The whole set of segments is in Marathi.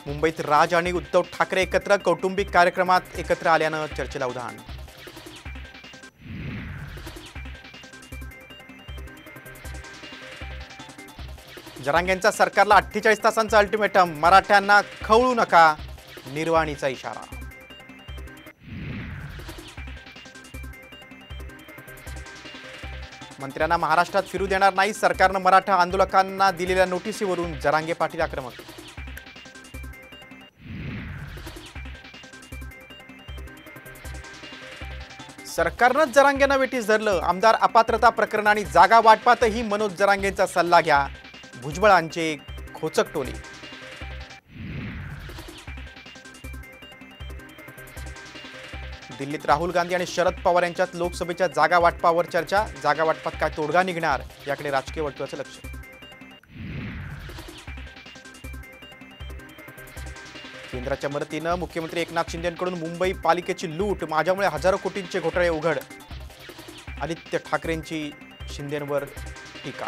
मुंबईत राज आणि उद्धव ठाकरे एकत्र कौटुंबिक कार्यक्रमात एकत्र आल्यानं चर्चेला उधाण। जरांगेंचा सरकारला 48 तासांचा अल्टिमेटम, मराठ्यांना खवळू नका, निर्वाणीचा इशारा। मंत्र्यांना महाराष्ट्रात फिरू देणार नाही, सरकारनं मराठा आंदोलकांना दिलेल्या नोटिसीवरून जरांगे पाटील आक्रमक। सरकारनं जरांगेंना वेठीस धरलं, आमदार अपात्रता प्रकरण आणि जागा वाटपातही मनोज जरांगेंचा सल्ला घ्या, भुजबळांचे खोचक टोली। दिल्लीत राहुल गांधी आणि शरद पवार यांच्यात लोकसभेच्या जागा वाटपावर चर्चा, जागा वाटपात काय तोडगा निघणार याकडे राजकीय वर्तुळाचं लक्ष। केंद्राच्या मदतीनं मुख्यमंत्री एकनाथ शिंदेंकडून मुंबई पालिकेची लूट, माझ्यामुळे हजारो कोटींचे घोटाळे उघड, आदित्य ठाकरेंची शिंदेंवर टीका।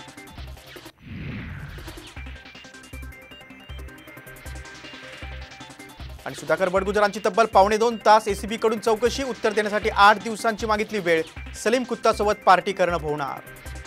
आणि सुधाकर बडगुजरांची तब्बल 2.25 तास एसीबी कडून चौकशी, उत्तर देण्यासाठी 8 दिवसांची मागितली वेळ, सलीम कुत्तासोबत पार्टी करणं होणार।